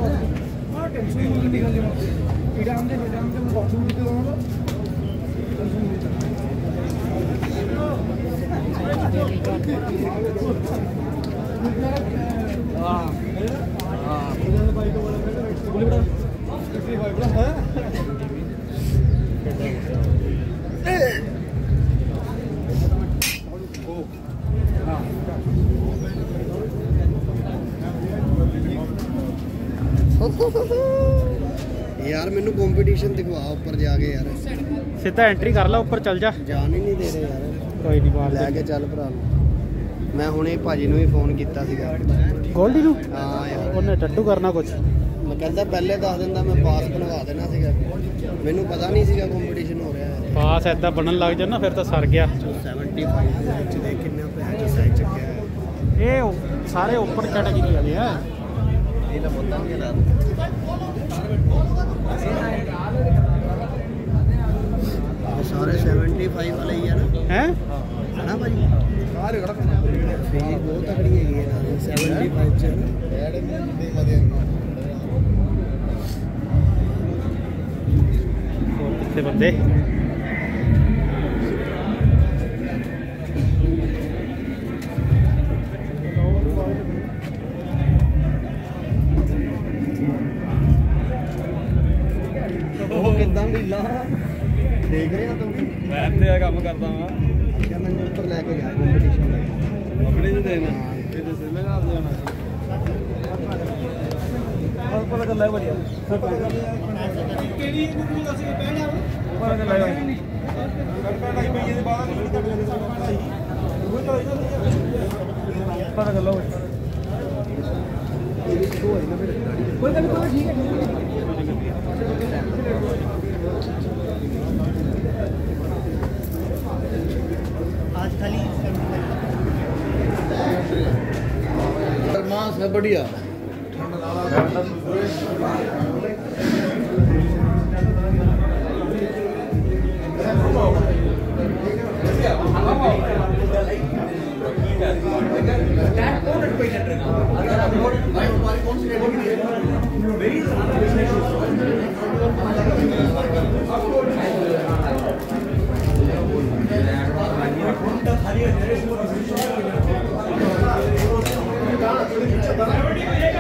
यार मैनू कंपटीशन दिखवा ऊपर जाके यार सीधा एंट्री कर ला ऊपर चल जा जान ही नहीं दे रहे यार कोई नहीं बात लैके चल भरा मैं हुणे भाजी नूं ही फोन किया सीगा गोल्डी नूं हाँ यार उन्हें टट्टू करना कुछ मैं कहता पहले दस दिन मैं पास बनवा देना सीगा मैनू पता नहीं सीगा कंपटीशन हो रहा है पास ऐदा बनन लग जाए ना फिर तो सर गया 75 दे किन्ने पैसे सही चुके ये सारे ऊपर कैटेगरी वाले हैं सारे 75 वाले ही है ना है ना भाई फिजिक बहुत तगड़ी है 75 कितने बंदे कितना ढीला देख रहे हो तुम मैं तो काम करता हूँ क्या मैंने ऊपर लेके गया कंपटीशन अपने से देना ये तो से लगा देना और पता कर ले बढ़िया केड़ी को दस के पहले ऊपर कर ले कट भाई ये बात पता कर लो कोई ठीक है आज खाली मांस है बढ़िया Hadi